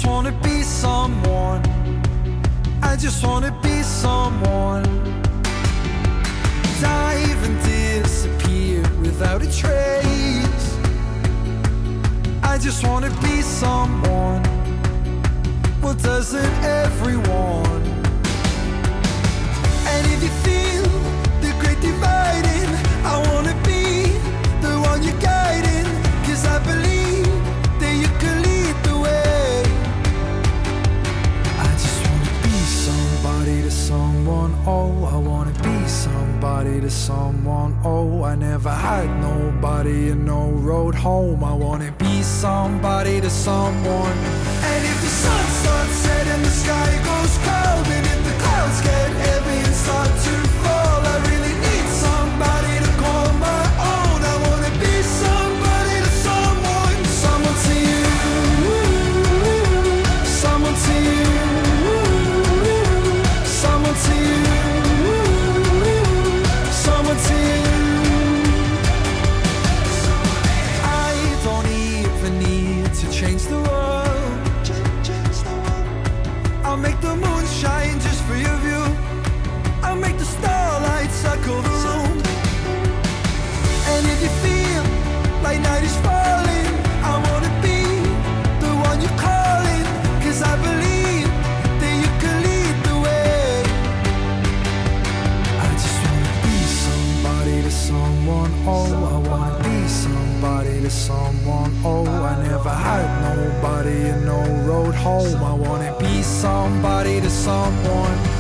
just wanna be someone. I just wanna be someone. Dive and disappear without a trace. I just wanna be someone. Well, doesn't everyone? And if you feel the great dividing, I wanna be the one you're guiding. 'Cause I believe that you can lead the way. I just wanna be somebody to someone. Oh, I wanna be somebody to someone. Oh, I never had nobody and no road home. I wanna be somebody to someone. And if the sun starts setting, the sky goes cold, and if the clouds get heavy and start to fall, I really need somebody to call my own. I wanna be somebody to someone. Someone to you, someone to you, someone to you, someone to you. I don't even need to change the world. I'll make the moon shine just for your view. I'll make the starlight circle the room. And if you feel like night is falling, I wanna be the one you're calling. 'Cause I believe that you can lead the way. I just wanna be somebody to someone. Oh, I wanna be somebody to someone. Oh, I never had nobody and no road home. I wanna be somebody to someone.